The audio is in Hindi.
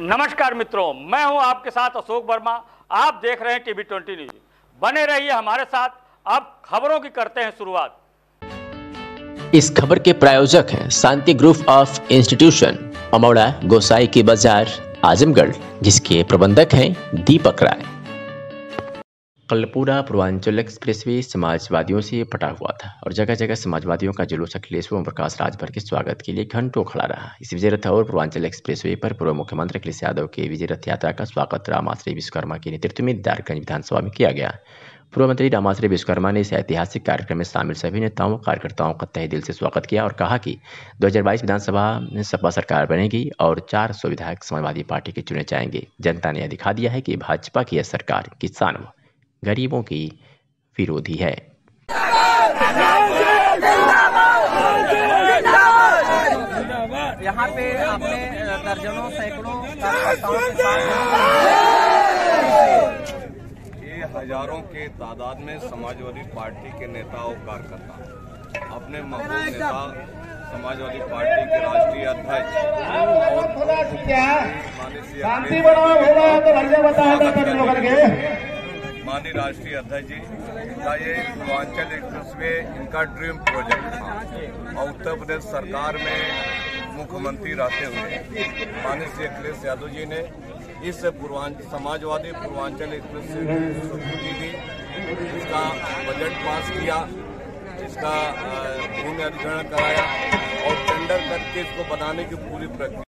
नमस्कार मित्रों, मैं हूं आपके साथ अशोक वर्मा। आप देख रहे हैं टीवी 20 न्यूज। बने रहिए हमारे साथ। अब खबरों की करते हैं शुरुआत। इस खबर के प्रायोजक हैं Shanti group of institution, Amauda, Gosai की बाजार, आजमगढ़, जिसके प्रबंधक हैं दीपक राय। कल पूरा पूर्वांचल एक्सप्रेसवे समाजवादियों से फटा हुआ था और जगह जगह समाजवादियों का जुलूस अखिलेश ओम प्रकाश राजभर के स्वागत के लिए घंटों खड़ा रहा। इस विजय रथ और पूर्वांचल एक्सप्रेसवे पर पूर्व मुख्यमंत्री अखिलेश यादव के विजय रथ यात्रा का स्वागत रामाश्रय विश्वकर्मा के नेतृत्व में दीदारगंज विधानसभा में किया गया। पूर्व मंत्री रामाश्रय विश्वकर्मा ने इस ऐतिहासिक कार्यक्रम में शामिल सभी नेताओं कार्यकर्ताओं का तहे दिल से स्वागत किया और कहा कि 2022 विधानसभा में सपा सरकार बनेगी और 400 विधायक समाजवादी पार्टी के चुने जाएंगे। जनता ने यह दिखा दिया है कि भाजपा की यह सरकार किसानों गरीबों की विरोधी है। यहाँ पे आपने दर्जनों सैकड़ों कार्यकर्ताओं के साथ हजारों के तादाद में समाजवादी पार्टी के नेता और कार्यकर्ता अपने महबूब नेता समाजवादी पार्टी के राष्ट्रीय अध्यक्ष माननीय राष्ट्रीय अध्यक्ष जी का ये पूर्वांचल एक्सप्रेसवे इनका ड्रीम प्रोजेक्ट था और उत्तर प्रदेश सरकार में मुख्यमंत्री रहते हुए माननीय श्री अखिलेश यादव जी ने इस समाजवादी पूर्वांचल एक्सप्रेसवे की स्वीकृति दी, इसका बजट पास किया, इसका भूमि अधिग्रहण कराया और टेंडर करके इसको बनाने की पूरी प्रक्रिया